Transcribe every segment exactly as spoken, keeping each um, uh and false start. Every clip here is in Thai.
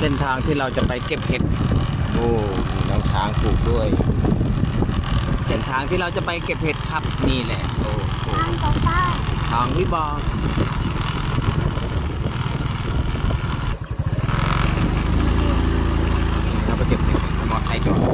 ส้นทางที่เราจะไปเก็บเห็ดโอ้มีน้องช้างปลูกด้วยเส้นทางที่เราจะไปเก็บเห็ดครับนี่แหละโอ้โหทางต่อไปทางวิบากเราไปเก็บเห็ดมอไซค์จอด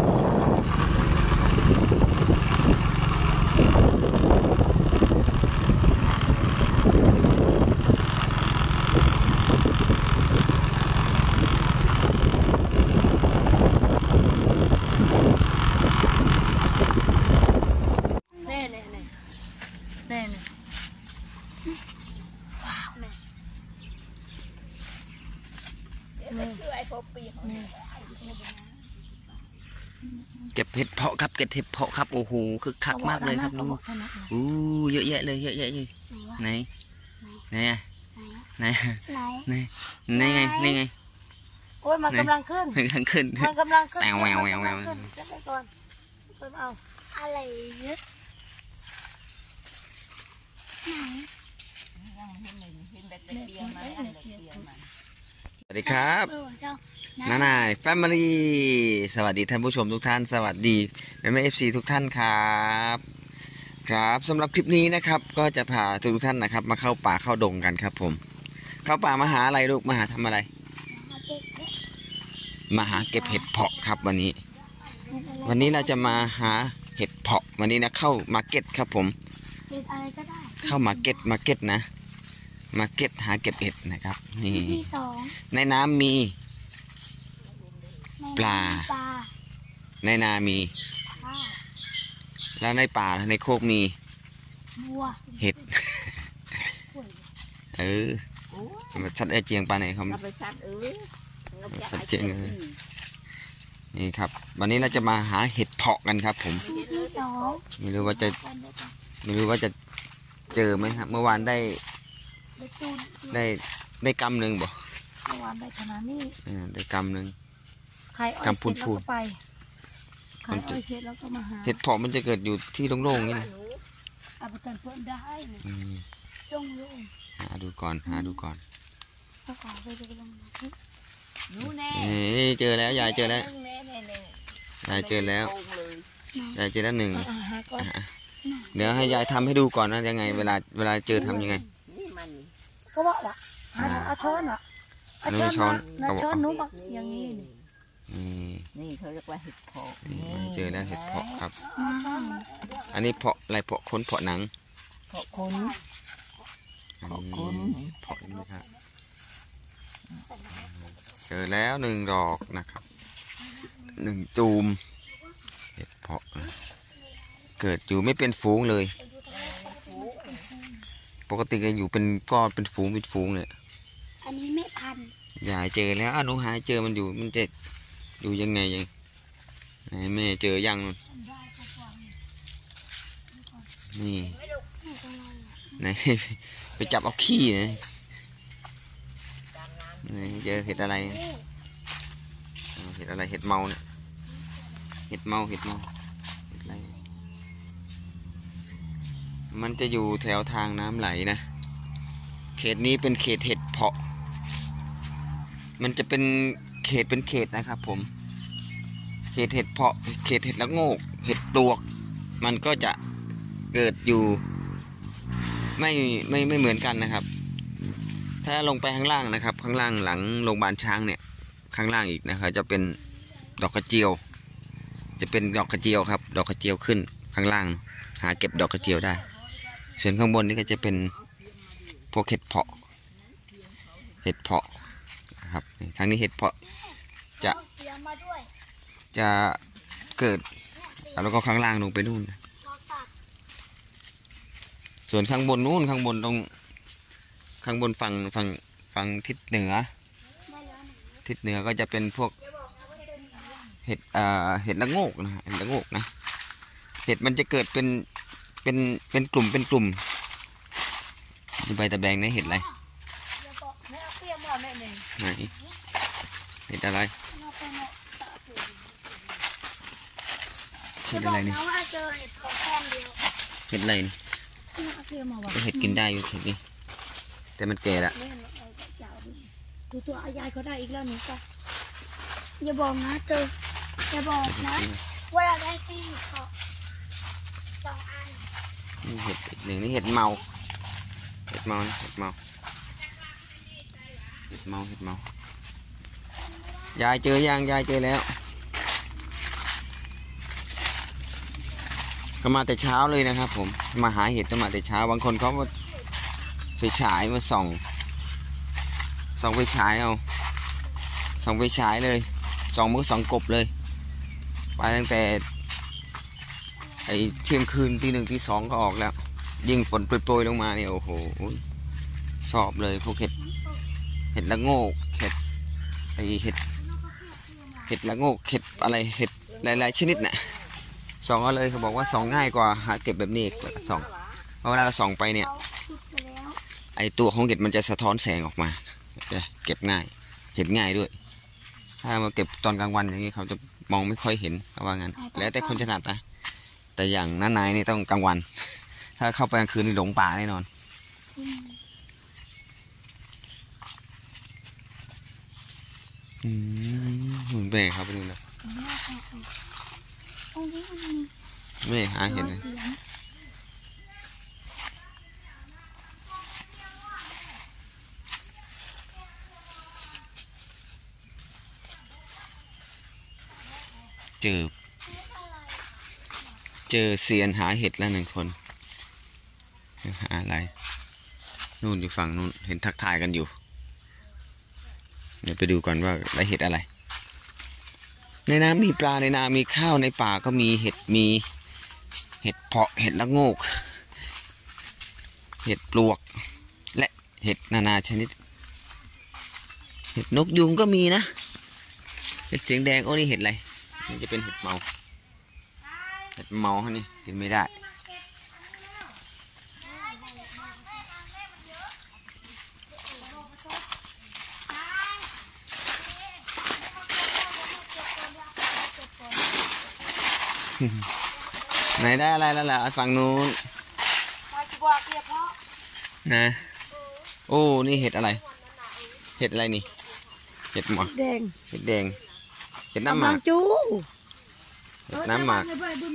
เก็บเห็ดเพาะครับเก็บเห็ดเพาะครับโอ้โหคึกคักมากเลยครับลุงอู้เยอะแยะเลยเยอะแยะเลยไหนไหนไหนไหนไหนไงนี่ไงโอ้ยมันกำลังขึ้นมันกำลังขึ้นมันกำลังขึ้นแมวแมวแมวแมวจะไปก่อนเพิ่มเอาอะไรเยอะสวัสดีครับน้านายแฟมิลี่สวัสดีท่านผู้ชมทุกท่านสวัสดีแม่แม่เอฟซีทุกท่านครับครับสำหรับคลิปนี้นะครับก็จะพาทุกท่านนะครับมาเข้าป่าเข้าดงกันครับผมเข้าป่ามาหาอะไรลูกมาหาทำอะไรมาหาเก็บเห็ดเพาะครับวันนี้วันนี้เราจะมาหาเห็ดเพาะวันนี้นะเข้ามาร์เก็ตครับผมเข้ามาร์เก็ตมาร์เก็ตนะมาเก็ตหาเก็บเห็ดนะครับนี่ในน้ำมีปลาในนามีแล้วในป่าในโคกมีเห็ดเออมันชัดไอเจียงปลาไหนเขาชัดเจียงเลยนี่ครับวันนี้เราจะมาหาเห็ดเพาะกันครับผมไม่รู้ว่าจะไม่รู้ว่าจะเจอไหมครับเมื่อวานได้ได้ได้กำหนึ่งบ่เมื่อวานได้ขนาดนี้ได้กำหนึ่งกำพูนพูนมันจะเห็ดเพาะมันจะเกิดอยู่ที่โล่งๆนี่นะเอาไปกันเพื่อนได้จงโล่งหาดูก่อนหาดูก่อนนี่เจอแล้วยายเจอแล้วยายเจอแล้วยายเจอแล้วหนึ่งเดี๋ยวให้ยายทำให้ดูก่อนนะยังไงเวลาเวลาเจอทำยังไงก็ว่าละเอาช้อนอ่ะเอาช้อนเอาช้อนนุ๊กอย่างนี้นี่นี่เขาเรียกว่าเห็ดเพาะเจอแล้วเห็ดเพาะครับอันนี้เพาะอะไรเพาะขนเพาะหนังเพาะขนเพาะขนเพาะนี่ครับเจอแล้วหนึ่งดอกนะครับหนึ่งจูมเห็ดเพาะเกิดอยู่ไม่เป็นฝูงเลยปกติก็อยู่เป็นก้อนเป็นฝูงเป็นฝูงเลยอันนี้ไม่พันยายเจอแล้วอนุหายเจอมันอยู่มันจะอยู่ยังไงยังแม่เจอยังนี่ไหนไปจับเอาขี้นะเจอเห็ดอะไรเห็ดอะไรเห็ดเมาเนี่ยเห็ดเมาเห็ดเมาเห็ดอะไรมันจะอยู่แถวทางน้ำไหลนะเขตนี้เป็นเขตเห็ดเพาะมันจะเป็นเขตเป็นเขตนะครับผมเขตเห็ดเพาะเขตเห็ดละโงกเห็ดปลวกมันก็จะเกิดอยู่ไม่ไม่ไม่เหมือนกันนะครับถ้าลงไปข้างล่างนะครับข้างล่างหลังโรงพยาบาลช้างเนี่ยข้างล่างอีกนะครับจะเป็นดอกกระเจียวจะเป็นดอกกระเจียวครับดอกกระเจียวขึ้นข้างล่างหาเก็บดอกกระเจียวได้ส่วนข้างบนนี่ก็จะเป็นพวกเห็ดเพาะเห็ดเพาะครับทางนี้เห็ดเพาะจะจะเกิดแล้วก็ข้างล่างลงไปนู่นส่วนข้างบนนู่นข้างบนตรงข้างบนฝั่งฝั่งฝั่งทิศเหนือทิศเหนือก็จะเป็นพวกเห็ดอ่าเห็ดละโงกนะเห็ดละโงกนะเห็ดมันจะเกิดเป็นเป็นเป็นกลุ่มเป็นกลุ่มดูใบตะแบงนี่เห็ดอะไรไหนเห็ดอะไรเห็ดอะไรนี่เห็ดอะไรนี่ก็เห็ดกินได้อยู่เห็ดนี่แต่มันแก่ละดูตัวอายายเขาได้อีกแล้วหนูก็อย่าบอกนะเจออย่าบอกนะว่าเราได้แค่เห็ดเพาะสองอันนี่เห็ดอีกหนึ่งนี่เห็ดเมาเห็ดเมานะเห็ดเมาเห็ดเมาเห็ดเมายายเจอยังยายเจอแล้วก็มาแต่เช้าเลยนะครับผมมาหาเห็ดก็มาแต่เช้าบางคนเขาไปฉายมาส่องส่องไปฉายเอาส่องไปฉายเลยส่องมือส่องกบเลยไปตั้งแต่ไอเที่ยงคืนตีหนึ่งตีสองก็ออกแล้วยิ่งฝนโปรยๆลงมาเนี่ยโอ้โหชอบเลยพวกเห็ดเห็ดละโงกเห็ดไอเห็ดเห็ดละโงกเห็ดอะไรเห็ดหลายๆชนิดน่ะส่องเอาเลยเขาบอกว่าส่องง่ายกว่าหาเก็บแบบนี้ส่องเพราะเวลาเราส่องไปเนี่ยไอตัวของเห็ดมันจะสะท้อนแสงออกมาเก็บง่ายเห็นง่ายด้วยถ้ามาเก็บตอนกลางวันอย่างนี้เขาจะมองไม่ค่อยเห็นเขาว่างั้นแล้วแต่คนถนัดนะแต่อย่างน้านายนี่ต้องกลางวัน ถ้าเข้าไปกลางคืนนี่หลงป่าแน่นอนอืมหุ่นเบรกครับไปดูนะไม่หาเห็นเลยเจอเจอเซียนหาเห็ดแล้วหนึ่งคนหาอะไรนู่นอยู่ฝั่งนู่นเห็นทักทายกันอยู่เดี๋ยวไปดูก่อนว่าได้เห็ดอะไรในน้ำมีปลาในนามีข้าวในป่าก็มีเห็ดมีเห็ดเพาะเห็ดละโงกเห็ดปลวกและเห็ดนานาชนิดเห็ดนกยุงก็มีนะเห็ดเสียงแดงโอ้นี่เห็ดอะไรนี่จะเป็นเห็ดเมาเห็ดเมาฮะนี่กินไม่ได้ไหนได้อะไรแล้วล่ะฝั่งนู้นนะโอ้นี่เห็ดอะไรเห็ดอะไรนี่เห็ดหมอกแดงเห็ดแดงเห็ดน้ำหมากจูเห็ดน้ำหมาก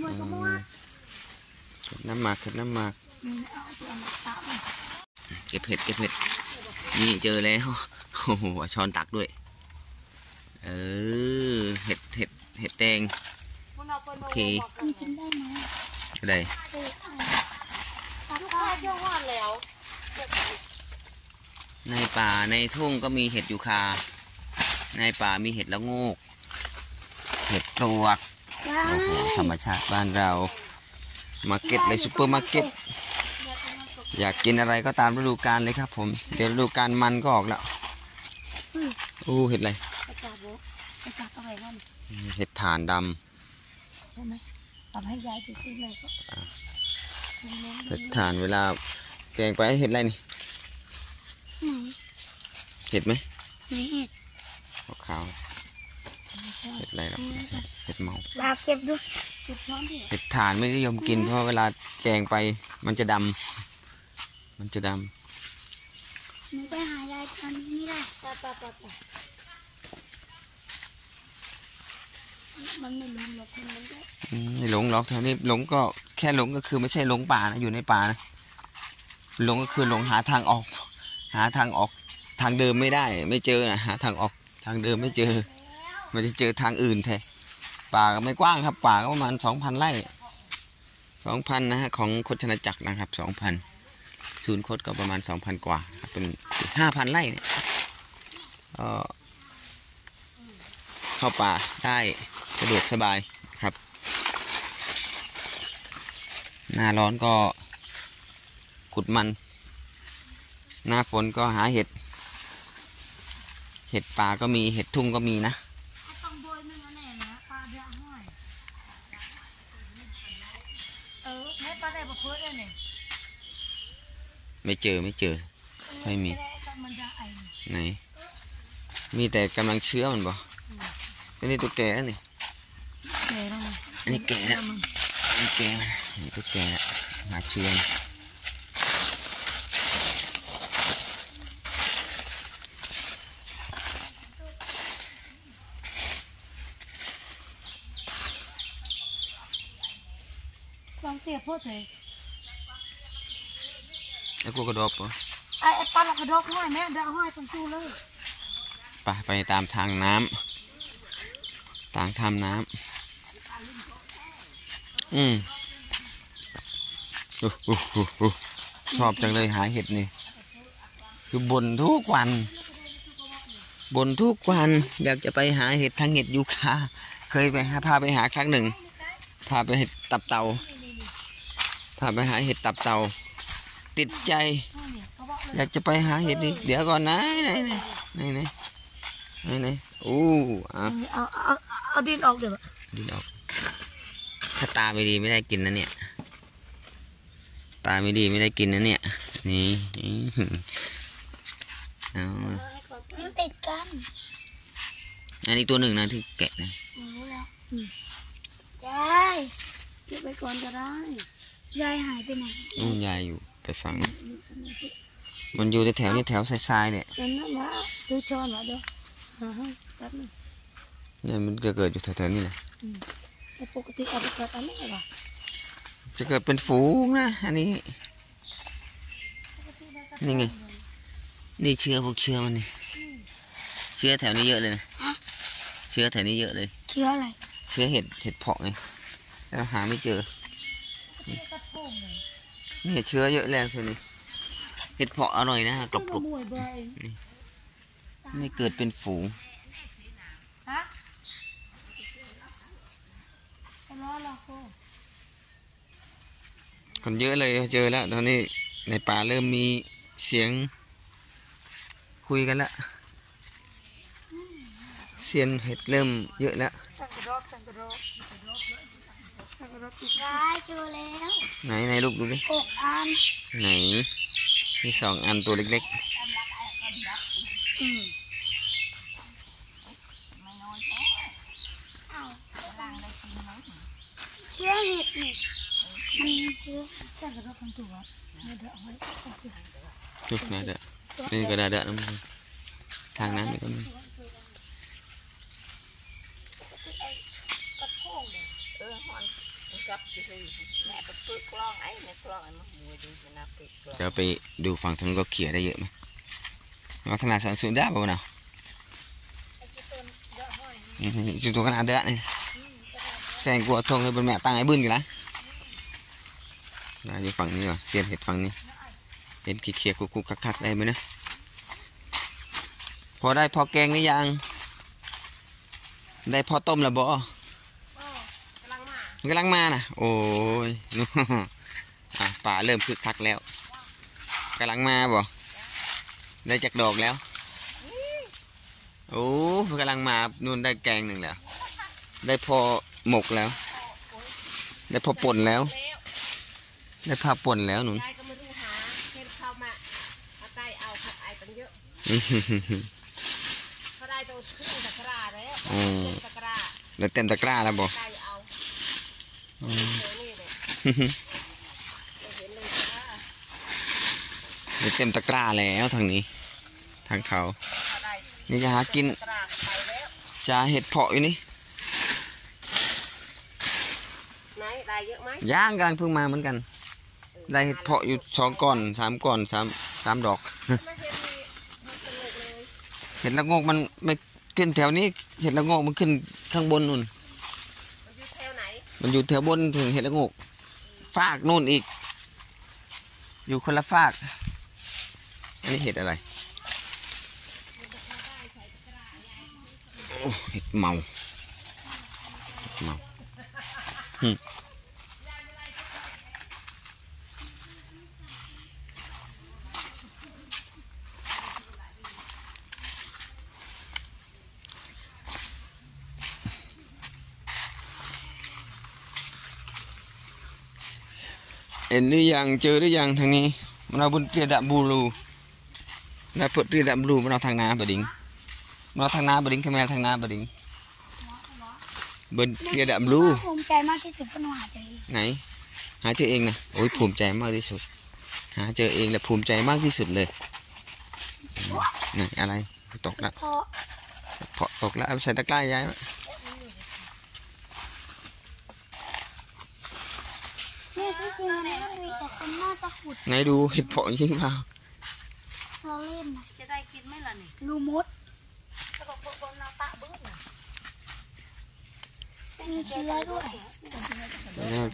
เห็ดน้ำหมากเห็ดน้ำหมากเก็บเห็ดเก็บเห็ดนี่เจอแล้วโอ้โหช้อนตักด้วยเออเห็ดเห็ดเห็ดแดงโอเคมันกินได้ไหมก็ได้ในป่าในทุ่งก็มีเห็ดยูคาในป่ามีเห็ดละโงกเห็ดปลวกโอ้โหธรรมชาติบ้านเรามาร์เก็ตเลยซุปเปอร์มาร์เก็ตอยากกินอะไรก็ตามฤดูกาลเลยครับผมเดี๋ยวฤดูกาลมันก็ออกแล้วโอ้เห็ดอะไรเห็ดถ่านดำใช่ไหมทำให้ยายดูซิเลยก็เห็ดถ่านเวลาแกงไปเห็ดอะไรนี่เห็ดไหมไหนเห็ดขาวเห็ดอะไรหรอกเห็ดเมาลาเก็บดูเก็บช้อนดิเห็ดถ่านไม่นิยมกินเพราะเวลาแกงไปมันจะดำมันจะดำหนูไปหายายตอนนี้ได้ปะปะปะปะมันไม่หลงหรอกคนมันก็ไม่หลงหรอกแถวนี้หลงก็แค่หลงก็คือไม่ใช่หลงป่านะอยู่ในป่านะหลงก็คือหลงหาทางออกหาทางออกทางเดิมไม่ได้ไม่เจอนะหาทางออกทางเดิมไม่เจอมันจะเจอทางอื่นแทนป่าก็ไม่กว้างครับป่าก็ประมาณสองพันไร่สองพันนะฮะของโคชนาจักรนะครับสองพันศูนย์โคตก็ประมาณสองพันกว่าครับเป็นห้าพันไร่เนี่ยก็เข้าป่าได้สะดวกสบายครับหน้าร้อนก็ขุดมันหน้าฝนก็หาเห็ดเห็ดป่าก็มีเห็ดทุ่งก็มีนะไม่เจอไม่เจอไม่มีไหนมีแต่กำลังเชื้อมันบ่อันนี้ตัวแก่แล้วนี่อันนี้แก่แล้วอันนี้แก่อันนี้ตัวแก่หาเชื้อพูดเลยไอ้กูกระดบปะไอ้ไอ้ปลาเรากระดกห้อยแม่เดาห้อยตรงชูเลยไปไปตามทางน้ำทางทำน้ำอืมอู้หูหูหูชอบจังเลยหาเห็ดนี่คือบ่นทุกวันบ่นทุกวันอยากจะไปหาเห็ดทางเห็ดยูคาเคยไปหาพาไปหาครั้งหนึ่งพาไปเห็ดตับเต่าพาไปหาเห็ดตับเต่าติดใจอยากจะไปหาเห็ดนี่เดี๋ยวก่อนนะไหนไหนไหนไหนไหนไหนโอ้เอาเอาเอาเอาดินออกเดี๋ยวดินออกถ้าตาไม่ดีไม่ได้กินนะเนี่ยตาไม่ดีไม่ได้กินนะเนี่ยนี่เอามันติดกันอันนี้ตัวหนึ่งนะที่แกะนะรู้แล้วยายเก็บไปก่อนก็ได้ยายหายไปไหนนู่นยายอยู่ไปฟังมันอยู่ในแถวนี้แถวทรายๆเนี่ยเดี๋ยวนะวะดูช้อนวะเดี๋ยวหาให้แป๊บนึงเนี่ยมันจะเกิดอยู่แถวๆนี้แหละแต่ปกติเอาไปเกิดอันนี้เหรอจะเกิดเป็นฝูงนะอันนี้นี่ไงนี่เชื้อพวกเชื้อมันนี่เชื้อแถวนี้เยอะเลยนะเชื้อแถวนี้เยอะเลยเชื้ออะไรเชื้อเห็ดเห็ดเพาะไงแล้วหาไม่เจอนี่นี่เชื้อเยอะแล้วเท่านี้เห็ดเพาะอร่อยนะกรอบกรุบไม่เกิดเป็นฝูงฮะรอรอโคคนเยอะเลยเจอแล้วตอนนี้ในป่าเริ่มมีเสียงคุยกันแล้วเสียงเห็ดเริ่มเยอะแล้วสั่งกระดกสั่งกระดกสั่งกระดกยายเจอแล้วไหนไหนลูกดูดิหกอันไหนมีสองอันตัวเล็กอืมเชื้อเห็ดนี่มันมีเชื้อสั่งกระดกกันตัวไม่ได้เอาไว้ๆจุกนาเดะนี่ก็นาเดะน้ำมันทางนั้นนี่ก็มีเออหอนกับอยู่ที่แม่ไปปึกกล้องไอ้แม่กล้องไอ้มาหัวดีมันน่าปึกกล้องเดี๋ยวไปดูฝั่งทางนู้นก็เขี่ยได้เยอะไหมเราถนัดสังสูนได้ป่าวเนาะจุดตัวขนาดเดะนี่แซงกัวทงเลยเป็นแม่ตั้งไอ้บึ้นกันละอยู่ฝั่งนี้ว่ะเสียนเห็ดฝั่งนี้เห็นขี้เขียคุกๆคักๆได้ไหมนะพอได้พอแกงหรือยังได้พอต้มแล้วบ่มันกำลังมาน่ะโอ้ย นู่นอ่ะป่าเริ่มคึกคักแล้วกำลังมาบ่ได้จากดอกแล้วโอ้กำลังมานู่นได้แกงหนึ่งแล้วได้พอหมกแล้วได้พอป่นแล้วได้พาป่นแล้วหนุนยายก็ไม่รู้หาเห็นเข้ามาเอาใจเอาผัดไอตั้งเยอะเขาได้ตัวขึ้นตะกร้าแล้วตะกร้าได้เต็มตะกร้าแล้วบ่ใจเอาเจอนี่เลยเห็นเลยจ้าได้เต็มตะกร้าแล้วทางนี้ทางเขาเขาได้นี่จะหากินตะกร้าไปแล้วจะเห็ดเพาะอยู่นี่ไหนได้เยอะไหมย่างกำลังเพิ่งมาเหมือนกันได้เห็ดเพาะอยู่สองก้อนสามก้อนสามสามดอกไม่เห็นมีมันสนุกเลยเห็ดละโงกมันไม่ขึ้นแถวนี้เห็ดละโงกมันขึ้นข้างบนนู่นมันอยู่แถวไหนมันอยู่แถวบนถึงเห็ดละโงกฟากนู่นอีก อยู่คนละฟากอันนี้เห็ดอะไรโอ้เห็ดเมาเห็ดเมาหึเห็นหรือยังเจอหรือยังทางนี้มันเอาบนเตียดะบูรูแล้วเปิดเตียดะบูรูมันเอาทางน้ำบดิงมันเอาทางน้ำบดิงขแมรทางน้ำบดิงบนเตียดะบูรูภูมิใจมากที่สุดก็หนูหาเจอไหนหาเจอเองนะโอ้ยภูมิใจมากที่สุดหาเจอเองและภูมิใจมากที่สุดเลยไหนอะไรตกแล้วเพราะเพาะตกแล้วเอาไปใส่ตะกร้ายายไว้นี่ที่จริงมันไม่มีแต่คนน่าจะขุดไหนดูเห็ดเพาะจริงเปล่าเราเล่นนะจะได้กินไหมล่ะนี่รูมดถ้าบอกคนเราตะบื้อน่ะมีเชื้อด้วยเออ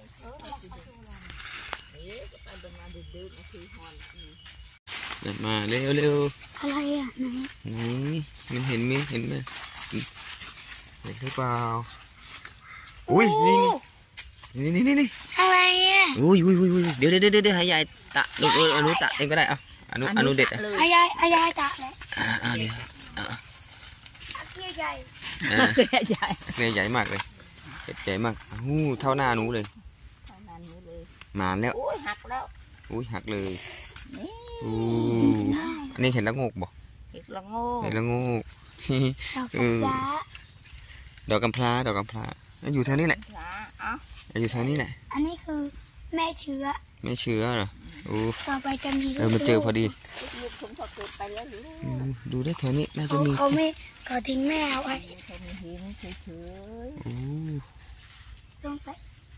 เอ๊ะก็ไปเป็นมาดื้อๆนะคือฮอนนี่เดินมาเร็วเร็วอะไรอ่ะไหนนี่มันเห็นไหมเห็นไหมเห็นหรือเปล่าอุ้ยนี่นี่นี่นี่อะไรอ่ะอุ้ยอุ้ยอุ้ยอุ้ยเดี๋ยวเดี๋ยวเดี๋ยวให้ยายตะลูกเอออนุตะเองก็ได้เอาอนุอนุเด็ดอ่ะอายายอายายตะเลยอ่าอ่าเดี๋ยวอ่าอาเกียใหญ่อ่าใหญ่เนี่ยใหญ่มากเลยเห็ดใหญ่มากอู้เท่าหน้าหนูเลยเท่านั้นนี่เลยหมานแล้วโอ้ยหักแล้วอุ้ยหักเลยนี่อู้อันนี้เห็นแล้วงกบ่เห็ดละโง่เห็นแล้วงกดอกฟ้าดอกกำพร้าดอกกำพร้าอยู่แถวนี้แหละจ้าเอ้าอยู่แถวนี้แหละอันนี้คือแม่เชื้อไม่เชื้อเหรออู้ต่อไปจะมีเออมาเจอพอดีลูกผมพอเกิดไปแล้วหรืออืมดูได้แถวนี้น่าจะเขามีเขาไม่เขาทิ้งแม่เอาไว้แค่นี้หินเฉยอู้ต้องไป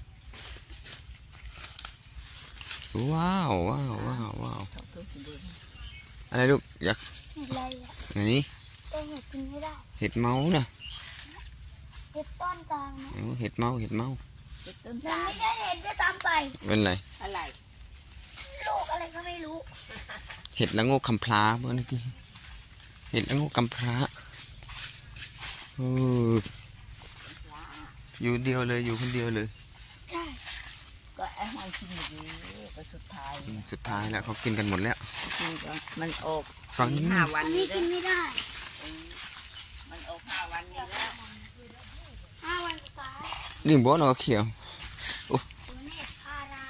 ว้าวว้าวว้าวว้าวๆชอบตัวสีแดงอะไรลูกอยากเห็ดอะไรอ่ะไหนแต่เห็ดกินไม่ได้เห็ดเมาส์นะเห็ดต้นกลางนะเอาเห็ดเมาส์เห็ดเมาส์เห็ดต้นมันตาลไม่ใช่เห็ดด้วยซ้ำไปเป็นไรอะไรลูกอะไรก็ไม่รู้เห็ดละโงกคำพร้าเมื่อกี้เห็ดละโงกคำพร้าเอออยู่เดียวเลยอยู่คนเดียวเลยใช่ก็ไอ้หอนกินหมดเลยก็สุดท้ายสุดท้ายแล้วเขากินกันหมดแล้วกินก็มันออกฝั่งนี้ห้าวัอันนนี้นี้แล้กิวนไม่ได้มันออกห้าวันนี้แล้วห้าวันสุดท้ายนี่บอสเอาเขียวตัวนี้พารา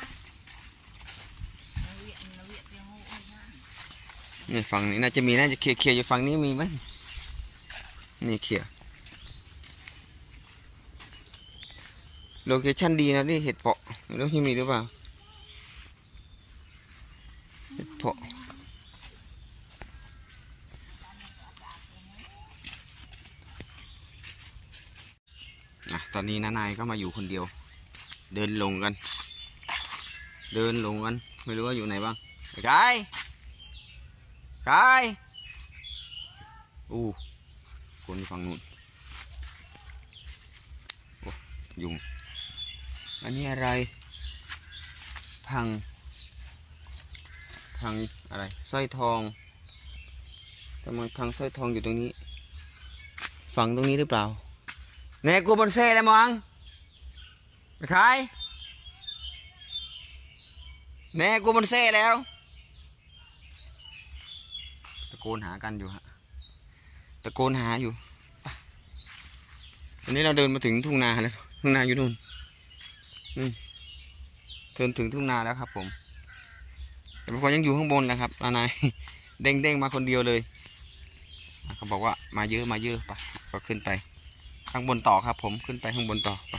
นี่ฝั่งนี้น่าจะมีน่าจะเคลียร์เคลียร์อยู่ฝั่งนี้มีไหมนี่เคลียร์โลเคชั่นดีนะนี่เห็ดเผาะไม่รู้ที่มีหรือเปล่าเห็ดเผาะอ่ะตอนนี้น้านายก็มาอยู่คนเดียว เดินลงกัน เดินลงกันไม่รู้ว่าอยู่ไหนบ้างไอ้กายกายอู้คนฝั่งนู้นโอ้ยุงอันนี้อะไรพังพังอะไรสร้อยทองทำไมพังสร้อยทองอยู่ตรงนี้ฝั่งตรงนี้หรือเปล่าแน่กูบนเซ่แล้วมั้งไปขายแน่กูบนเซ่แล้วตะโกนหากันอยู่ฮะตะโกนหาอยู่ไปวันนี้เราเดินมาถึงทุ่งนาแล้วทุ่งนาอยู่นู่นนี่เดินถึงทุ่งนาแล้วครับผมแต่บางคนยังอยู่ข้างบนนะครับนายเด้งเด้งมาคนเดียวเลยเขาบอกว่ามาเยอะมาเยอะไปก็ขึ้นไปข้างบนต่อครับผมขึ้นไปข้างบนต่อไป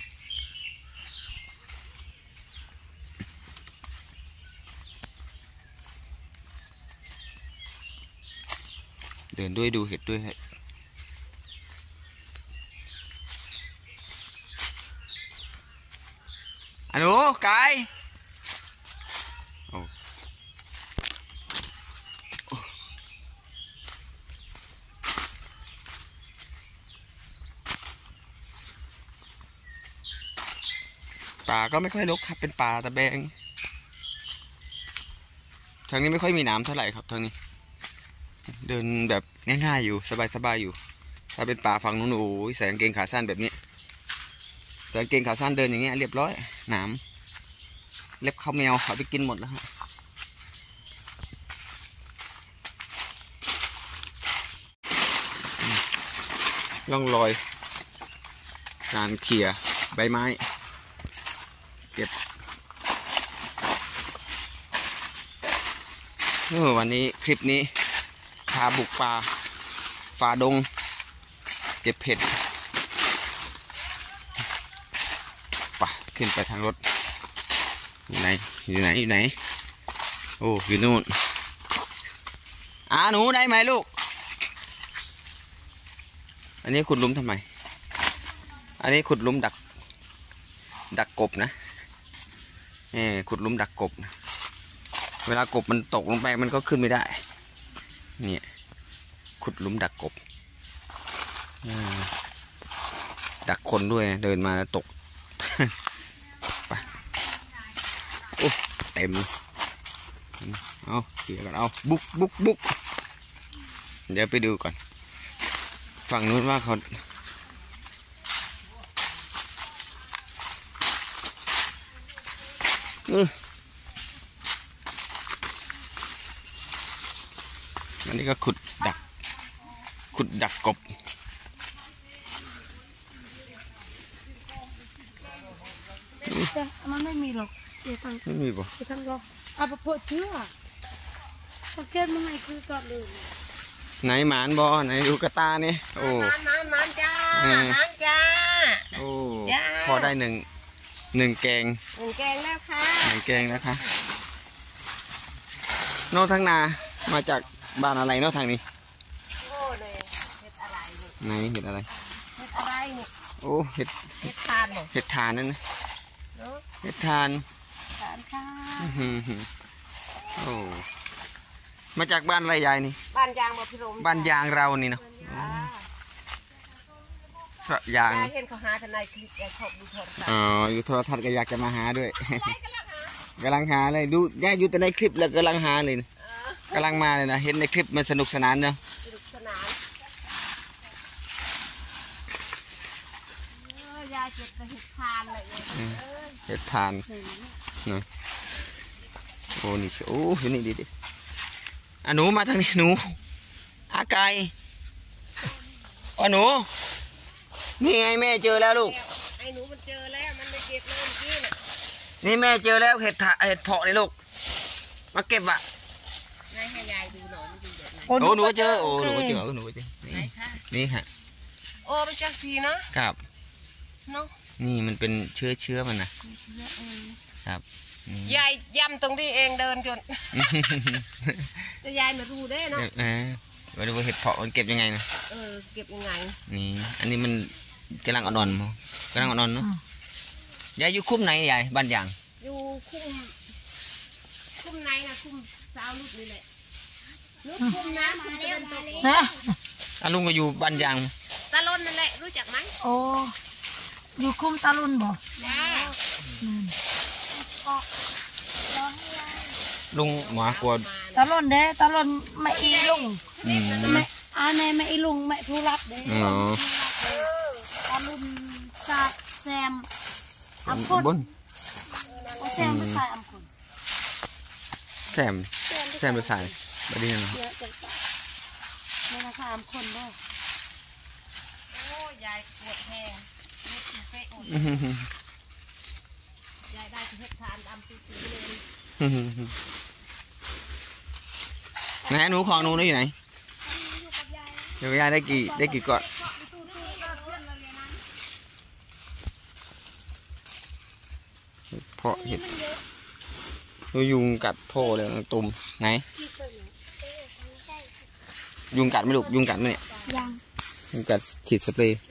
เดินด้วยดูเห็ดด้วยฮะอันนูกายโอ้ป่าก็ไม่ค่อยรกครับเป็นป่าตะแบงทางนี้ไม่ค่อยมีน้ำเท่าไหร่ครับทางนี้เดินแบบง่ายๆอยู่สบายๆอยู่ถ้าเป็นป่าฝั่งนู้นโอ้ยใส่กางเกงขาสั้นแบบนี้ใส่กางเกงขาสั้นเดินอย่างเงี้ยเรียบร้อยหนามเล็บข้าวแมวเขาไปกินหมดแล้วฮะร่องรอยการเขี่ยใบไม้เก็บเออวันนี้คลิปนี้พาบุกป่าฝ่าดงเก็บเห็ดไปขึ้นไปทางรถอยู่ไหนอยู่ไหนอยู่ไหนโอ้อยู่นู่นอ่าหนูได้ไหมลูกอันนี้ขุดหลุมทำไมอันนี้ขุดหลุมดักดักกบนะเออขุดหลุมดักกบนะเวลากบมันตกลงไปมันก็ขึ้นไม่ได้เนี่ยขุดหลุมดักกบดักคนด้วยเดินมาแล้วตกไปโอ้เต็มเอาเขี่ยกันเอาบุกบุกบุกเดี๋ยวไปดูก่อนฝั่งนู้นว่าเขาเอออันนี้ก็ขุดดักขุดดักกบแต่มันไม่มีหรอกเดี๋ยวตั้งไม่มีป่ะเดี๋ยวตั้งรอเอาไปเปิดเชื่อสังเกตมันไงคือก่อนเลยไหนหมานบอไหนดูกระตาเนี่ยโอ้มันมันมันจ้ามันจ้าโอ้จ้าพอได้หนึ่งหนึ่งแกงหนึ่งแกงแล้วค่ะหนึ่งแกงนะคะโน่ทั้งนามาจากบ้านอะไรโน่ทางนี้โอ้เลยเห็ดอะไรนี่ไหนเห็ดอะไรเห็ดอะไรนี่โอ้เห็ดเห็ดทานเหรอเห็ดทานนั่นนะเนาะเห็ดทานทานค่ะอื้อหือหือโอ้มาจากบ้านอะไรยายนี่บ้านยางมาพิรมบ้านยางเรานี่เนาะจ้าสระยางยายเห็นเขาหาทนายคลิปยายชอบดูโทรศัพท์อ๋ออยู่โทรทัศน์ก็อยากจะมาหาด้วย กำลังหาเลยดูยายอยู่แต่ในคลิปแล้วกำลังหาเลยนะกำลังมาเลยนะเห็นในคลิปมันสนุกสนานเนาะสนุกสนานเออยายเก็บแต่เห็ดทานเลยเออเห็ดทานนะโอ้นี่โอ้ยนี่ดิดิอ่ะหนูมาทางนี้หนูอาไก่อ๋อหนูนี่ไงแม่เจอแล้วลูกไอ้หนูมันเจอแล้วมันไปเก็บเลยเมื่อกี้น่ะนี่แม่เจอแล้วเห็ดถะเห็ดเพาะเลยลูกมาเก็บอ่ะนายให้ยายดูหน่อยมันอยู่แบบไหนโอ้หนูก็เจอโอ้หนูก็เจอหนูก็เจอไหนนี่คะนี่ฮะโอ้เป็นจังสีเนาะครับเนาะนี่มันเป็นเชื้อเชื้อมันนะมีเชื้อเออครับนี่ยายย้ำตรงที่เองเดินจน แต่ยายมาดูได้เนาะเออมาดูว่าเห็ดเพาะมันเก็บยังไงนะเออเก็บยังไงนี่อันนี้มันกำลังอ่อนๆมั้งกำลังอ่อนๆเนาะยายอยู่คุ้มไหนยายบ้านยางอยู่คุ้มคุ้มไหนนะคุ้มสาวลูกนี่แหละลูกคุ้มน้ำคุ้มตะวันตกฮะอ่ะลุงก็อยู่บ้านยางตะลนนั่นแหละรู้จักไหมโอ้อยู่คุมตาลุนบ่จ้าลุงหมากลัวตาลุนเด้ตาลุนไม่อีลุงอืมไม่อาในไม่อีลุงไม่ผู้รับเด้อ๋อตาลุนสาแซมอัมพลบนแซมไม่ใส่อัมพลแซมแซมไปใส่บดีนะเยอะจังจ้ะไม่นะคะอัมพลด้วยโอ้ยายปวดแทงเล็ดเป๊ะหมดอื้อหือหือยายได้ที่เฮ็ดทานดำปีๆเลยอื้อหือหือไหนหนูของหนูนี่อยู่ไหนเดี๋ยวยายได้กี่ได้กี่ก้อนเพาะเห็ดดูยุงกัดโพเลยนะตุ่มไหนยุงกัดไหม่ลูกยุงกัดไหมเนี่ยยังยุงกัดฉีดสเปรย์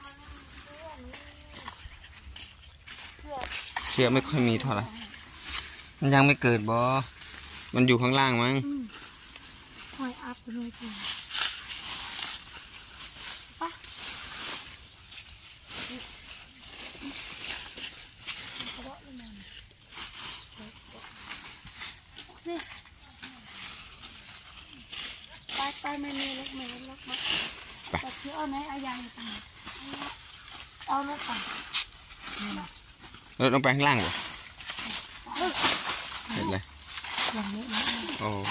เชื้อไม่ค่อยมีเท่าไหร่มันยังไม่เกิดบอมันอยู่ข้างล่างมั้งคอยอัพเลยจ้ะไปไปไม่มีลูกไม่ลูกมาแต่คือเอาไหนเอายางไปเอาลูกไปรถลงไปข้างล่างบ่เห็นเลยอย่างนี้นะโอ้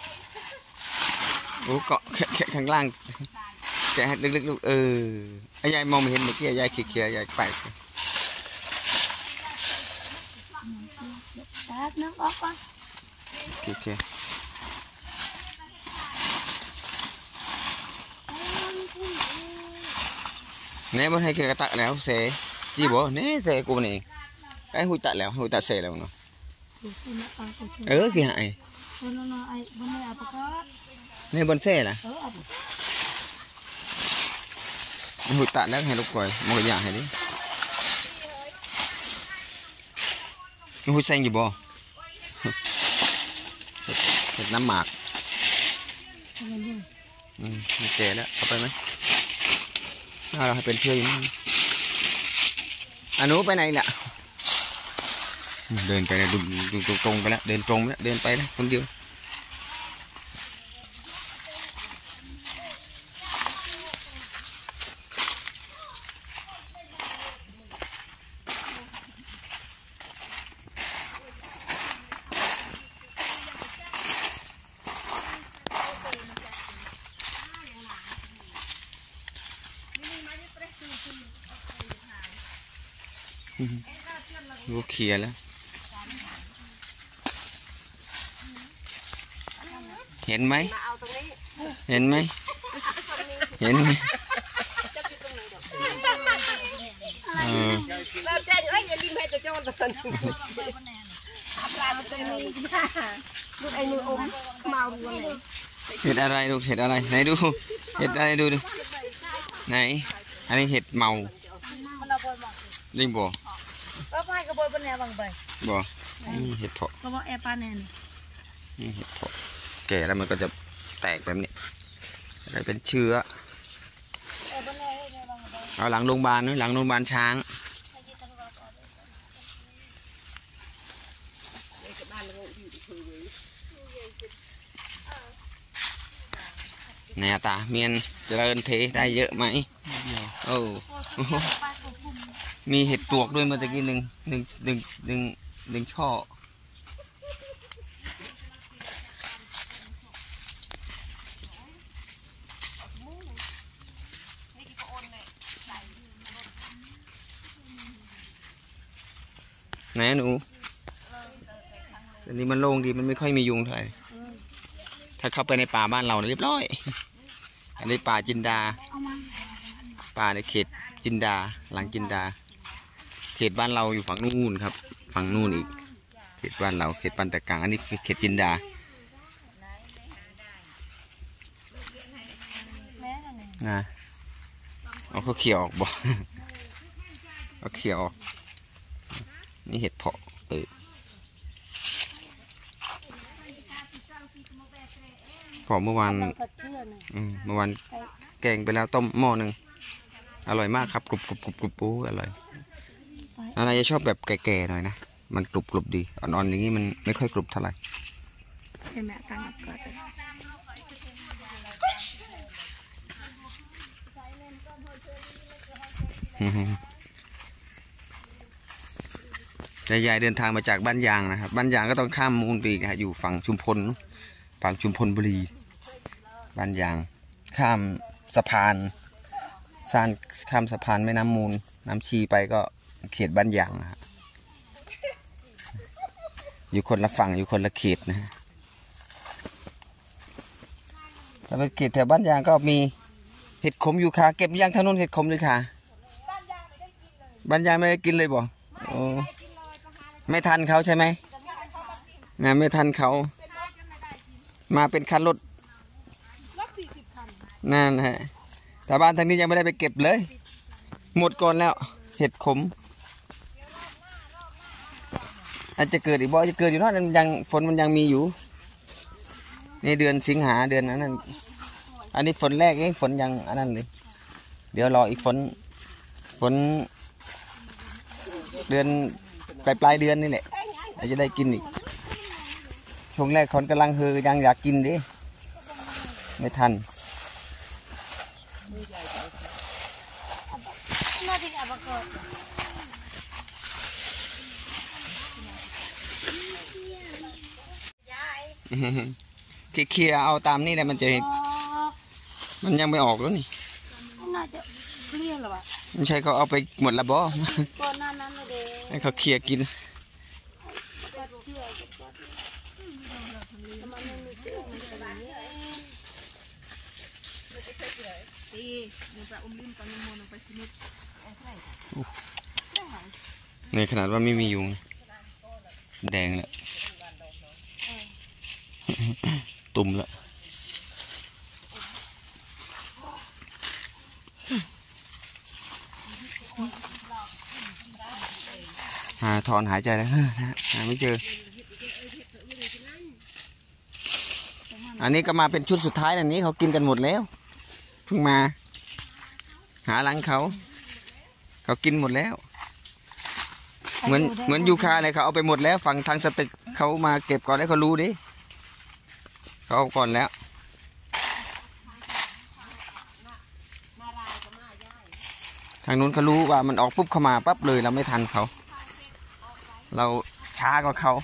โอ้เกาะแค่แค่ข้างล่างแกะให้ลึกๆลูกเออไอ้ยายมองไม่เห็นเมื่อกี้ยายเขี่ยๆยายไปแป๊บนึงออกก่อนเขี่ยๆเนี่ยมันให้เขี่ยกระตะแล้วเสจีบ่เนี่ยเสกูนี่ไอ้หุยตะแล้วหุยตะเสแล้วเนาะดูสินะเอาไปช่วยเออคือหายเอาน้องๆไอ้บนนี้เอาไปก็เนี่ยบนเสล่ะเออเอาไปหุยตะแล้วให้ลูกก่อยมันก็อยากให้ดิหูแซงอยู่บ่เห็ดน้ำหมากอืมมันแก่แล้วเอาไปไหมเอาเราให้เป็นเพื่อนอยู่มั้งอนุไปไหนล่ะเดินไปเลยดูดูตรงไปแล้วเดินตรงไปแล้วเดินไปแล้วคนเดียวดูเขียแล้วเห็นไหมเห็นไหมเห็นไหมเออเราใจอยู่ไอ้ยันลิงให้ตัวโจรตัวนั้นปลาตัวนี้ลูกไอ้มืออมเมาด้วยเห็ดอะไรดูเห็ดอะไรไหนดูเห็ดอะไรดูดิไหนอันนี้เห็ดเมาลิงบ่ก็ไปกระโบยบนแนวบางใบบ่เห็ดเพาะก็บอกแอร์ปาแนนนี่เห็ดเพาะแก่แล้วมันก็จะแตกแบบนี้อะไรเป็นเชื้อเอาหลังโรงพยาบาลนู้นหลังโรงพยาบาลช้างแนวตาเมียนเจริญเทได้เยอะไหมโอ้มีเห็ดปลวกด้วยเมื่อกี้หนึ่งหนึ่งหนึ่งหนึ่งหนึ่งช่อไหนหนูอันนี้มันโล่งดีมันไม่ค่อยมียุงเท่าไหร่ถ้าเข้าไปในป่าบ้านเราเรียบร้อยอันนี้ป่าจินดาป่าในเขตจินดาหลังจินดาเขตบ้านเราอยู่ฝั่งนู่นครับฝั่งนู่นอีกเขตบ้านเราเขตปันตะกลางอันนี้เขตจินดานะเอาเขาเขี่ยออกบ่เอาเขี่ยออกนี่เห็ดเพาะเออพอเมื่อวานเมื่อวานแกงไปแล้วต้มหม้อหนึ่งอร่อยมากครับกรุบกรุบกรุบกรุบปูอร่อยอะไรจะชอบแบบแก่ๆหน่อยนะมันกรุบกรุบดีอ่อนๆอย่างนี้มันไม่ค่อยกรุบเท่าไหร่แม่ตั้งกับก่อนยายเดินทางมาจากบ้านยางนะครับบ้านยางก็ต้องข้ามมูลไปอีกฮะอยู่ฝั่งชุมพลฝั่งชุมพลบุรีบ้านยางข้ามสะพานสานข้ามสะพานแม่น้ำมูลน้ำชีไปก็เขตบ้านยางนะฮะอยู่คนละฝั่งอยู่คนละเขตนะฮะแต่เป็นเขตแถวบ้านยางก็มีเห็ดขมอยู่ค่ะเก็บย่างถนนเห็ดขมเลยค่ะบ้านยางไม่ได้กินเลยบ่โอ้ไม่ทันเขาใช่ไหมนะไม่ทันเขามาเป็นคันรถนั่นฮะแต่บ้านทางนี้ยังไม่ได้ไปเก็บเลยหมดก่อนแล้วเห็ดขมอาจจะเกิดอีกบ่จะเกิดอยู่นั่นยังฝนมันยังมีอยู่ในเดือนสิงหาเดือนนั้น อันนี้ฝนแรกเองฝนยังอันนั้นเลยเดี๋ยวรออีกฝนฝนเดือนปลายปลายเดือนนี่แหละอาจจะได้กินอีกช่วงแรกคนกำลังเฮอยังอยากกินดิไม่ทันเคลียร์เอาตามนี่แหละมันจะมันยังไม่ออกแล้วนี่น่าจะเคลียร์หรอวะไม่ใช่เขาเอาไปหมดละบ่ก่อนหน้านั้นเลยเด้ให้เขาเคลียร์กินในขนาดว่าไม่มียุงแดงแล้วตุ่มแล้วหาาถอนหายใจแล้วหาไม่เจออันนี้ก็มาเป็นชุดสุดท้ายอันนี้เขากินกันหมดแล้วเพิ่งมาหาหลังเขาเขากินหมดแล้วเหมือนเหมือนยูคาเลยเขาเอาไปหมดแล้วฝั่งทางสตึกเขามาเก็บก่อนแล้วเขารู้ดิเขาเอาก่อนแล้วทางนู้นเขารู้ว่ามันออกปุ๊บเข้ามาปั๊บเลยเราไม่ทันเขาเราช้ากว่าเขา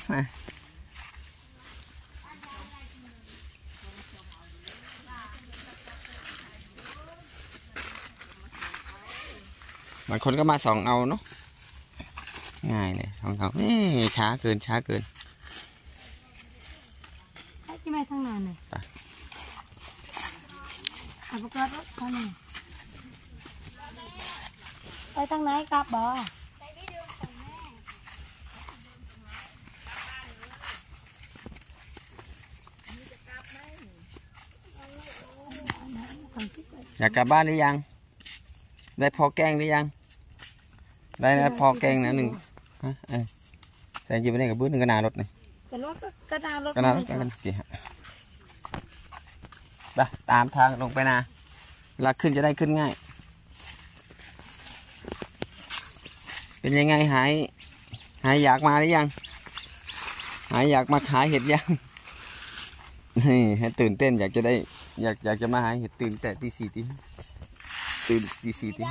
บางคนก็มาส่องเอาเนาะง่ายเลยของเขานี่ช้าเกินช้าเกินไอ้ที่ไม่ทั้งนั้นเลยขับรถรถเท่านั้นไปทางไหนกลับบ่อยากกลับบ้านหรือยังได้พอแกงหรือยังได้นะพอแกงนะหนึ่งฮะเออใส่จีบไปได้กับบื้อหนึ่งกระนารถนี่กระรถกระดารถกระนารถกันกี่ฮะไปตามทางลงไปนาเวลาขึ้นจะได้ขึ้นง่ายเป็นยังไงหายหายอยากมาหรือยังหายอยากมาขายเห็ดยังนี่ให้ตื่นเต้นอยากจะได้อยากอยากจะมาหาเห็ดตื่นแต่ตีสี่ตีตื่นตีสี่ตี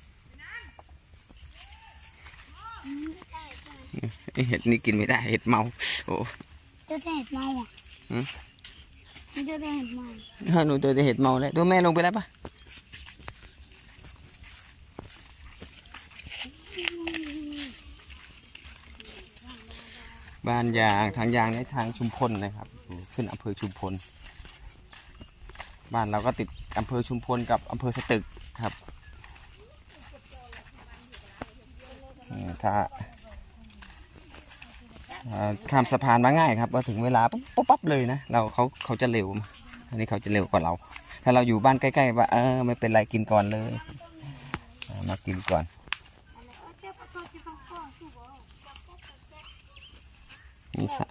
เห็ดนี่กินไม่ได้เห็ดเมาโอ้เจอแต่เห็ดเมาอ่ะอืมเจอแต่เห็ดเมาหนูเจอแต่เห็ดเมาแล้วตัวแม่ลงไปแล้วปะบ้านยางทางยางในทางชุมพลนะครับขึ้นอำเภอชุมพลบ้านเราก็ติดอำเภอชุมพลกับอำเภอสตึกครับถ้าข้ามสะพานมาง่ายครับว่าถึงเวลาปุ๊บปุ๊บปั๊บเลยนะเราเขาเขาจะเร็วอันนี้เขาจะเร็วกว่าเราถ้าเราอยู่บ้านใกล้ๆว่าเออไม่เป็นไรกินก่อนเลยมากินก่อนนี่สะ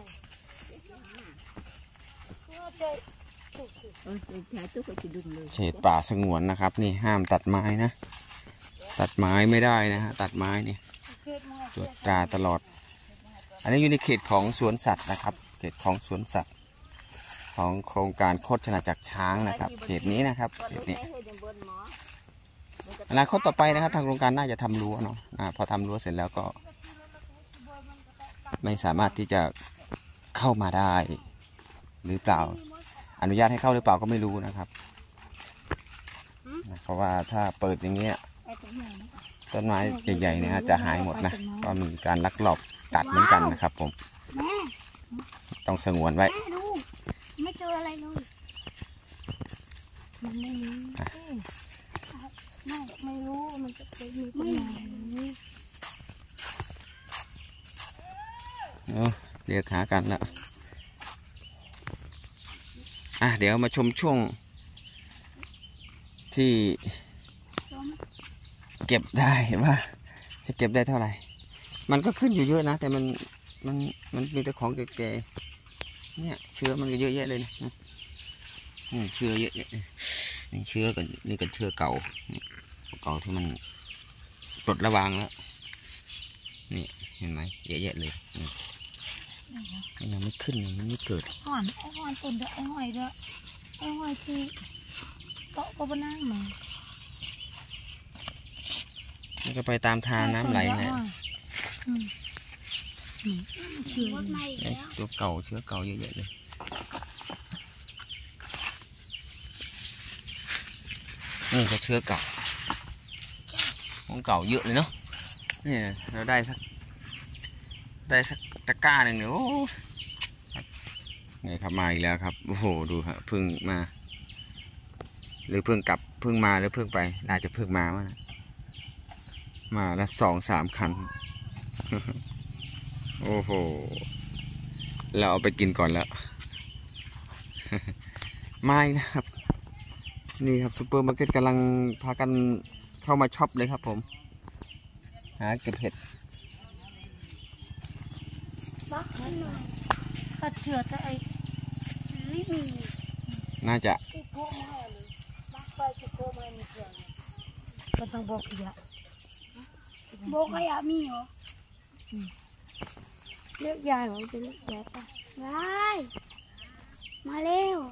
เขตป่าสงวนนะครับนี่ห้ามตัดไม้นะตัดไม้ไม่ได้นะฮะตัดไม้นี่ตรวจตราตลอดอันนี้อยู่ในเขตของสวนสัตว์นะครับเขตของสวนสัตว์ของโครงการโคชนาจักรช้างนะครับเขตนี้นะครับเขตนี้อนาคตต่อไปนะครับทางโครงการน่าจะทำรั้วเนาะพอทำรั้วเสร็จแล้วก็ไม่สามารถที่จะเข้ามาได้หรือเปล่าอนุญาตให้เข้าหรือเปล่าก็ไม่รู้นะครับเพราะว่าถ้าเปิดอย่างนี้ต้นไม้ใหญ่ๆเนี่ยจะหายหมดนะก็มีการลักลอบตัดเหมือนกันนะครับผมต้องสงวนไว้ไม่เจออะไรเลยมันไม่รู้ไม่ไม่รู้มันจะเป็นมีต้นไม้เออเรียกหากันละอ่ะเดี๋ยวมาชมช่วงที่เก็บได้ว่าจะเก็บได้เท่าไหร่มันก็ขึ้นอยู่เยอะนะแต่มันมันมันมีแต่ของแก่ๆเนี่ยเชื้อมันก็เยอะแยะเลยนะนี่เชื้อเยอะๆนี่เชื้อกันนี่กันเชื้อเก่าเก่าที่มันปลดระวางแล้วนี่เห็นไหมเยอะแยะเลยยังไม่ขึ้นมันไม่เกิดห่อนไอ้ห่อนตุ่นเด้อไอ้หอยเด้อไอ้หอยที่เกาะก็บนน้ำมามันก็ไปตามทางน้ำไหลแหละตัวเก่าเชื้อเก่าเยอะๆเลยนี่ก็เชื้อเก่าของเก่าเยอะเลยเนาะนี่เราได้สักได้สักตะกร้าหนึ่งเนี่ยโอ้ไงครับมาอีกแล้วครับโอ้โหดูครับเพิ่งมาหรือเพิ่งกลับเพิ่งมาหรือเพิ่งไปน่าจะเพิ่งมาวะมาแล้วสองสามคันโอ้โหเราเอาไปกินก่อนแล้วไม่นะครับนี่ครับซูเปอร์มาร์เก็ตกำลังพากันเข้ามาช็อปเลยครับผมหาเก็บเห็ดก็เชื่อแต่ไอ้ไม่มีน่าจะที่โค้งมาเลยบักไปที่โค้งมามีเพื่อนก็ต้องบอกขยะบอกขยะมีเหรอเลือกยายเหรอจะเลือกยายป่ะยายมาเร็ว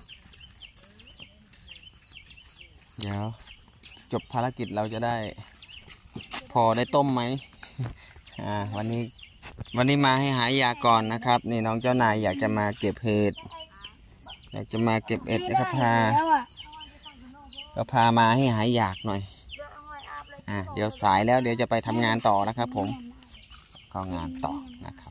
เดี๋ยวจบภารกิจเราจะได้ พอได้ต้มไหมอ่าวันนี้วันนี้มาให้หายาก่อนนะครับนี่น้องเจ้านายอยากจะมาเก็บเห็ดอยากจะมาเก็บเห็ดนะครับพาก็พามาให้หายอยากหน่อยอ่าเดี๋ยวสายแล้วเดี๋ยวจะไปทำงานต่อนะครับผมก็งานต่อนะครับ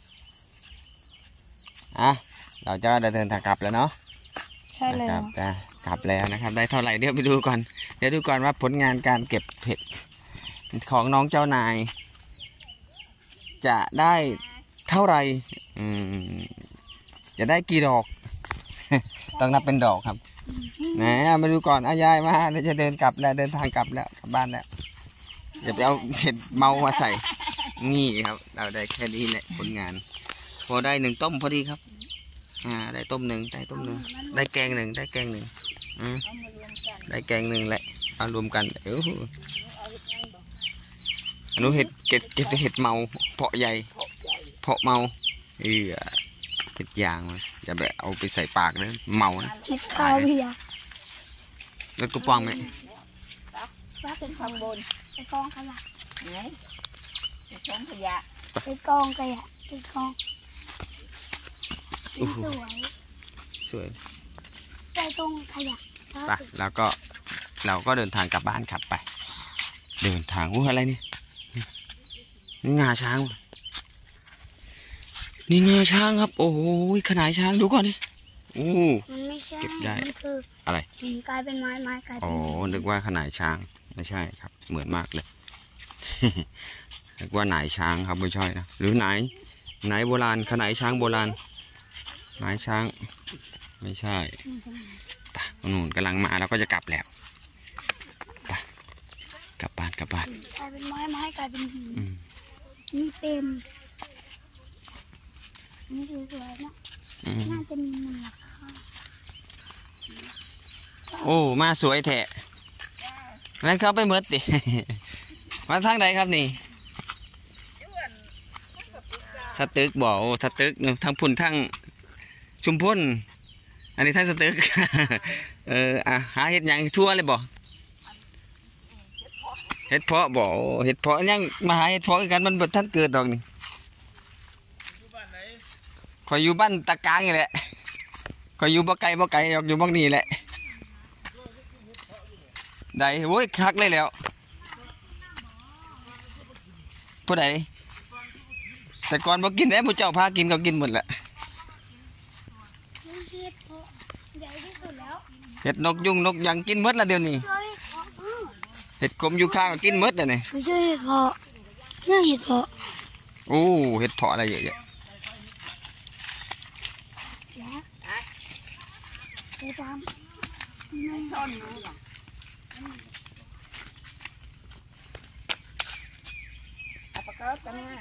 อ่ะเราจะเดินทางกลับแล้วเนาะใช่เลยนะครับจะกลับแล้วนะครับได้เท่าไหร่เดี๋ยวไปดูก่อนเดี๋ยวดูก่อนว่าผลงานการเก็บเห็ดของน้องเจ้านาย จะได้เท่าไหร่อืมจะได้กี่ดอก ต้องนับเป็นดอกครับไหนมาดูก่อนอายายมาเดี๋ยวจะเดินกลับแล้วเดินทางกลับแล้วกลับบ้านแล้วอย่าไปเอาเห็ดเมามาใส่นี่ครับเราได้แค่นี้แหละผลงานพอได้หนึ่งต้มพอดีครับอ่าได้ต้มหนึ่งได้ต้มหนึ่งได้แกงหนึ่งได้แกงหนึ่งอืมได้แกงหนึ่งแหละเอารวมกันเอออนุเห็ดเก็บเก็บเห็ดเมาเพาะใหญ่เพาะเมาเออเห็ดยางมันอย่าไปเอาไปใส่ปากเลยเมานะเห็ดข้าวพี่ยาแล้วตุ๊ปองไหมว่าเป็นข้างบนไปกองขยะไหนเป็นช่องขยะไปกองขยะไปกองสวยสวยไปตรงขยะไปแล้วก็เราก็เดินทางกลับบ้านขับไป เดินทางอู้อะไรนี่นี่งาช้างนี่งาช้างครับโอ้ยขนาดช้างดูก่อนดิโอ้มันไม่ใช่เก็บได้มันคืออะไรหินกลายเป็นไม้ไม้กลายเป็อ๋นอหินนึกว่าขนาดช้างไม่ใช่ครับ เหมือนมากเลย นึกว่าไหนช้างครับไม่ใช่นะหรือไหนไหนโบราณขนาดช้างโบราณไหนช้างไม่ใช่ไปนู่นกำลังมาเราก็จะกลับแล้วไปกลับบ้านกลับบ้านกลายเป็นไม้ไม้กลายเป็นหินอืมนี่เต็มนี่สวยๆนะอืมน่าจะมีมูลค่าโอ้มาสวยแท้งั้นเขาไปเมิดดิ มาทางใดครับนี่สตึกบ่โอ้สตึกเนอะทางพุ่นทางชุมพลอันนี้ทางสตึก เอออ่ะหาเห็ดหยังทั่วเลยบ่เห็ดเพาะบ่โอ้เห็ดเพาะยังมาหาเห็ดเพาะกันมันบ่ทันเกิดดอกนี่ขอยอยู่บ้านตะกางนี่แหละขอยอยู่บ่ไกลบ่ไกลดอกอยู่บ้างนี่แหละได้โว้ยคักเลยแล้วผู้ใดแต่ก่อนบ่กินได้ผู้เจ้าพากินก็กินหมดแหละนี่เห็ดเพาะใหญ่ที่สุดแล้วเห็ดนกยุงนกหยังกินหมดละเดี๋ยวนี้เจอเห็ดเพาะอ้อเห็ดกลมอยู่ข้างก็กินหมดเลยนี่ไม่ใช่เห็ดเพาะนี่เห็ดเพาะโอ้เห็ดเพาะอะไรเยอะแยะแล้วไปตามช่อนนู้นหรอเอาปากกากันนะ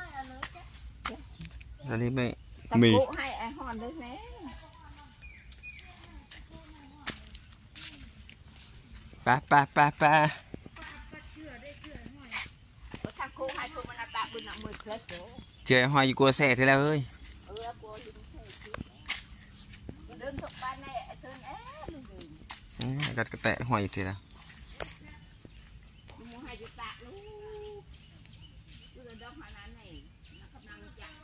ตอนนี้ไม่ตะมีกุให้ไอ้หอนด้วยแม่ไปไปไปไปถ้ากุให้กุมันตะบุญมือเชื้อโจเจอหอยอยู่กัวแซ่ที่แล้วเอ้ยเออกูลิ้นเท่เดินตกบ้านแน่ไอ้เธอเอ๊ะอืมกัดกระแตะหอยทีละมูให้จุตะลูกดูเดินหานั้นนี่นักกำลังจับ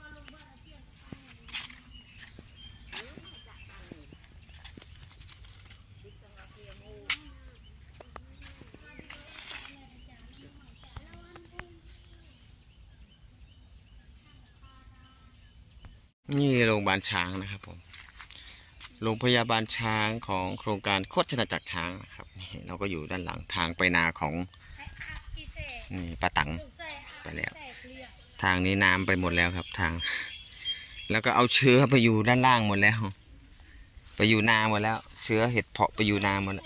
นี่โรงพยาบาลช้างนะครับผมโรงพยาบาลช้างของโครงการโคชนาจักรช้างนะครับนี่เราก็อยู่ด้านหลังทางไปนาของนี่ป้าตังไปแล้ว ทางนี้น้ำไปหมดแล้วครับทาง แล้วก็เอาเชื้อไปอยู่ด้านล่างหมดแล้ว ไปอยู่นาหมดแล้ว เชื้อเห็ดเพาะไปอยู่นาหมดแล้ว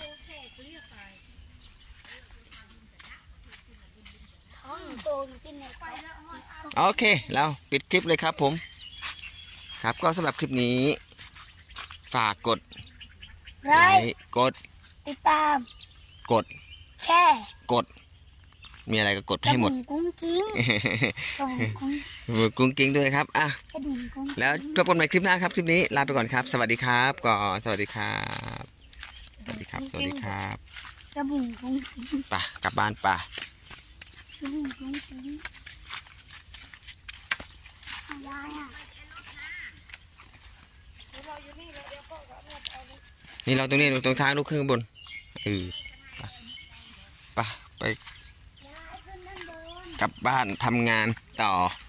ท้องหนูโตหนูกินเห็ดไปแล้วโอเคเราปิดคลิปเลยครับผมครับก็สำหรับคลิปนี้ ฝากกดไลไลค์ค์กดติดตามกดแชร์กด มีอะไรก็กดให้หมดกระดิ่งกุ้งกิ้งกระดิ่งกุ้งกุ้งกิ้งด้วยครับอ่ะกระดิ่งกุ้งแล้วพบกันใหม่คลิปหน้าครับ คลิปนี้ลาไปก่อนครับ สวัสดีครับก่อนสวัสดีครับ สวัสดีครับ สวัสดีครับกระดิ่งกุ้งกิ้งไป่ะกลับบ้านป่ะกระดิ่งกุ้งกิ้งอะไรอ่ะนี่เราตรงนี้ตรงทางลูกขึ้นข้างบนเออไปไปไปกลับบ้านทำงานต่อ